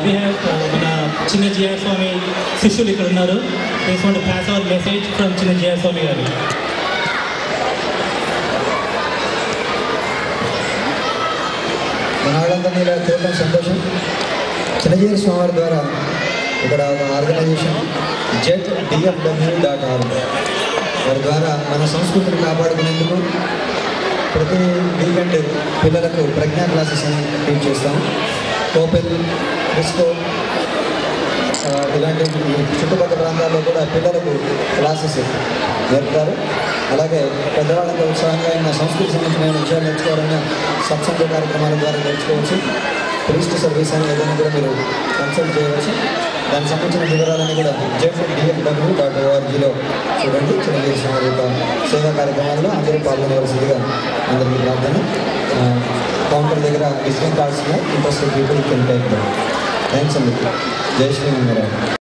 we have మన చిన్న GR స్వామి శిష్యులు ఇక్కడ ఉన్నారు. They want to pass our message from చిన్న జిఆర్ స్వామి గారు. మనందరినీ ఇలా చూడడం సంతోషం. చిన్న జిఆర్ స్వామి వారి ద్వారా ఇక్కడ ఒక ఆర్గనైజేషన్ DFW.org వారి ద్వారా మన సంస్కృతిని కాపాడుకునేందుకు ప్రతి వీకెండ్ పిల్లలకు ప్రజ్ఞా క్లాసెస్ అని టీచ్ చేస్తాం. కోపెల్, డిస్కో ఇలాంటి చుట్టుపక్కల ప్రాంతాల్లో కూడా పిల్లలకు క్లాసెస్ నేర్పుతారు. అలాగే పెద్దవాళ్ళంతా ఉత్సాహంగా ఉన్న సంస్కృతి సంబంధించిన విషయాలు నేర్చుకోవాలన్న సత్సంగ కార్యక్రమాల ద్వారా నేర్చుకోవచ్చు. ప్రీస్ట్ సర్వీస్ అని ఏదైనా కూడా మీరు కన్సల్ట్ చేయవచ్చు. దానికి సంబంధించిన వివరాలన్నీ కూడా DFW.org చూడండి. చిన్నగిరి స్వామి యొక్క సేవా కార్యక్రమాల్లో అందరూ పాల్గొనవలసిందిగా అందరికీ ప్రార్థన. కౌంటర్ దగ్గర visiting cards interested people can take them. Thanks అండి. జై శ్రీమంగళ.